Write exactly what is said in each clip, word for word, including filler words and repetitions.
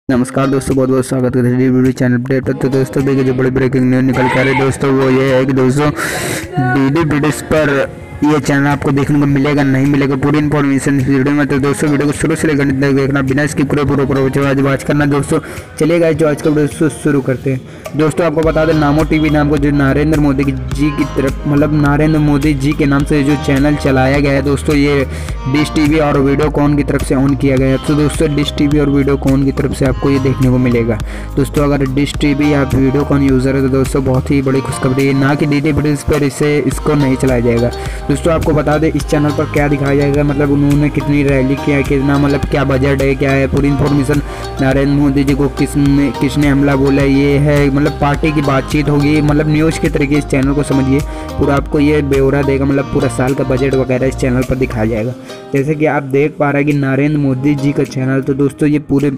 नमस्कार दोस्तों, बहुत बहुत स्वागत करते हैं वीडियो चैनल पर। तो दोस्तों देखिए, जो बड़ी ब्रेकिंग न्यूज़ निकल कर आ रही है दोस्तों, वो ये है कि दोस्तों डीडी ब्रिटिश पर ये चैनल आपको देखने को मिलेगा नहीं मिलेगा, पूरी इन्फॉर्मेशन इस वीडियो में। तो दोस्तों वीडियो को शुरू से लेकर अंत तक देखना, बिना इसकी पूरे पूरे पूरे आज वॉच करना दोस्तों। चलिएगा जो आज का वीडियो शुरू करते हैं। दोस्तों आपको बता दें, नामो टीवी नाम को जो नरेंद्र मोदी जी की तरफ मतलब नरेंद्र मोदी जी के नाम से जो चैनल चलाया गया है दोस्तों, ये डिश टीवी और वीडियोकॉन की तरफ से ऑन किया गया है। तो दोस्तों डिश टीवी और वीडियोकॉन की तरफ से आपको ये देखने को मिलेगा दोस्तों। अगर डिश टीवी या वीडियोकॉन यूज़र है तो दोस्तों बहुत ही बड़ी खुशखबरी है, ना कि डीडी ब्रिटिश पर इसे इसको नहीं चलाया जाएगा। दोस्तों आपको बता दें इस चैनल पर क्या दिखाया जाएगा, मतलब उन्होंने कितनी रैली किया है, कितना मतलब क्या बजट है, क्या है, पूरी इन्फॉर्मेशन नरेंद्र मोदी जी को किसने किसने हमला बोला, ये है मतलब पार्टी की बातचीत होगी, मतलब न्यूज़ के तरीके इस चैनल को समझिए। पूरा आपको ये ब्यौरा देगा, मतलब पूरा साल का बजट वगैरह इस चैनल पर दिखाया जाएगा। जैसे कि आप देख पा रहे हैं कि नरेंद्र मोदी जी का चैनल, तो दोस्तों ये पूरे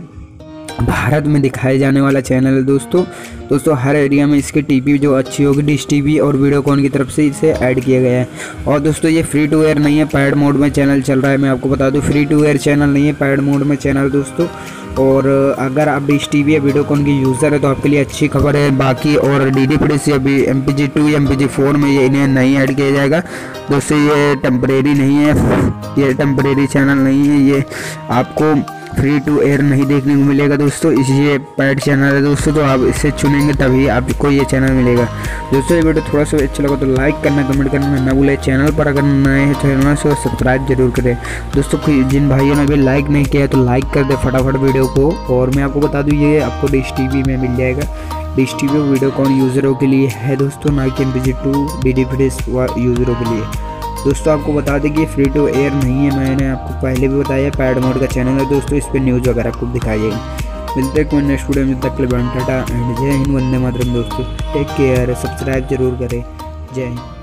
भारत में दिखाए जाने वाला चैनल है दोस्तों। दोस्तों हर एरिया में इसकी टीवी जो अच्छी होगी, डिश टीवी और वीडियोकॉन की तरफ से इसे ऐड किया गया है। और दोस्तों ये फ्री टू एयर नहीं है, पैड मोड में चैनल चल रहा है। मैं आपको बता दूं फ्री टू एयर चैनल नहीं है, पैड मोड में चैनल दोस्तों। और अगर आप डिश टीवी या वीडियोकॉन की यूज़र है तो आपके लिए अच्छी खबर है। बाकी और डीडी ब्रिटिश या एम पी जी टू या एम पी जी फोर में ये इन्हें नहीं ऐड किया जाएगा दोस्तों। ये टेम्परेरी नहीं है, ये टेम्परेरी चैनल नहीं है, ये आपको फ्री टू एयर नहीं देखने को मिलेगा दोस्तों। ये पैड चैनल है दोस्तों, तो आप इसे चुनेंगे तभी आपको ये चैनल मिलेगा दोस्तों। ये वीडियो थोड़ा सा अच्छा लगा तो लाइक करना, कमेंट करना ना भूलें। चैनल पर अगर नए हैं तो चैनल से सब्सक्राइब जरूर करें दोस्तों। जिन भाइयों ने अभी लाइक नहीं किया तो लाइक कर दे फटाफट वीडियो को। और मैं आपको बता दूँ ये आपको डिश टीवी में मिल जाएगा, डिश टीवी और वीडियोकॉन यूज़रों के लिए है दोस्तों, ना कि M P G two DD British यूज़रों के लिए दोस्तों। आपको बता दें कि फ्री टू एयर नहीं है, मैंने आपको पहले भी बताया, पैड मोड का चैनल है दोस्तों। इस पर न्यूज़ वगैरह आपको दिखाई जाएगी। मिलते हैं कोई नेक्स्ट वीडियो में, तक के लिए टाटा एंड जय हिंद, वंदे मातरम दोस्तों। टेक केयर, सब्सक्राइब जरूर करें। जय हिंद।